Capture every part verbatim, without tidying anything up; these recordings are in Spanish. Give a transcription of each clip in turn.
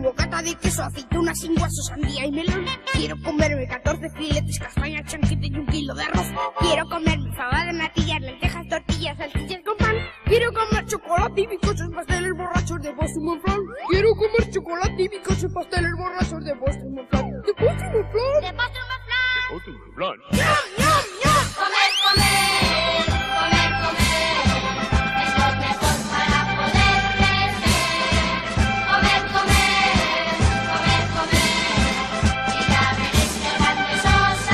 bocata de queso, aceitunas sin guaso, sandía y melón. Quiero comerme catorce filetes, castaña, chanquete y un kilo de arroz. Quiero comerme fabada, natillas, lentejas, tortillas, salchichas con pan. Quiero comer chocolate y bizcochos, pasteles borrachos de Boston Monflan. Quiero comer chocolate y bizcochos, pasteles borrachos de Boston Monflan. De Boston Monflan. De Boston Monflan. De Boston Monflan. ¡Ñam, ñam, ñam! Comer, comer, comer, comer, es lo mejor para poder crecer. Comer, comer, comer, comer, y ya veréis qué grandes os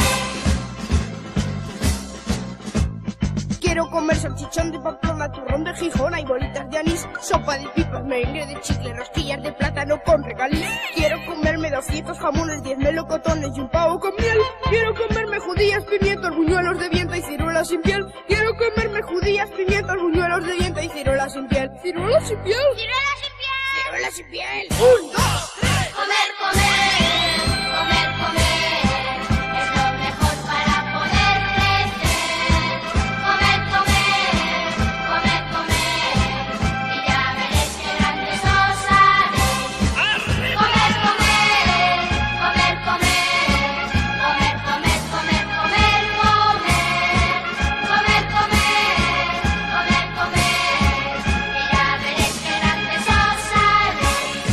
haréis. Quiero comer salchichón de Pamplona, turrón de Gijón, hay bolitas de anís, sopa de pipas, merengue de chicle, rosquillas de plátano con regaliz. Quiero comerme doscientos jamones, diez melocotones y un pavo con miel. Quiero comerme judías, pimientos, buñuelos de viento y ciruelas sin piel. Quiero comerme judías, pimientos, buñuelos de viento y ciruelas sin piel. ¿Ciruelas sin piel? ¡Ciruelas sin piel! ¡Ciruelas sin piel! ¡Un, dos, tres! Comer, comer, comer, comer, es lo mejor para poder crecer. Comer, comer, comer, comer, y ya veréis qué grandes os haréis. Comer, comer, comer, comer, comer, comer, comer, comer, comer, comer, comer, comer, comer, y ya veréis qué grandes os haréis.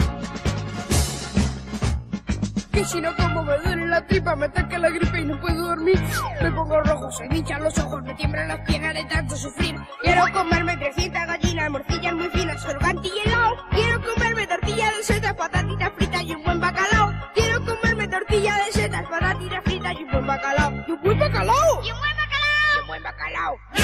Que si no como me duele la tripa, me ataca la gripe y no puedo dormir. Me pongo rojo, se me hinchan los ojos, me tiemblan las piernas de tanto sufrir. Quiero comerme trescientas gallinas, morcillas muy finas, crocante y helado. Quiero comerme tortilla de setas, patatitas fritas y un buen bacalao. Quiero comerme tortilla de setas, patatitas fritas y un buen bacalao. ¡Y un buen bacalao! ¡Y un buen bacalao! ¡Y un buen bacalao!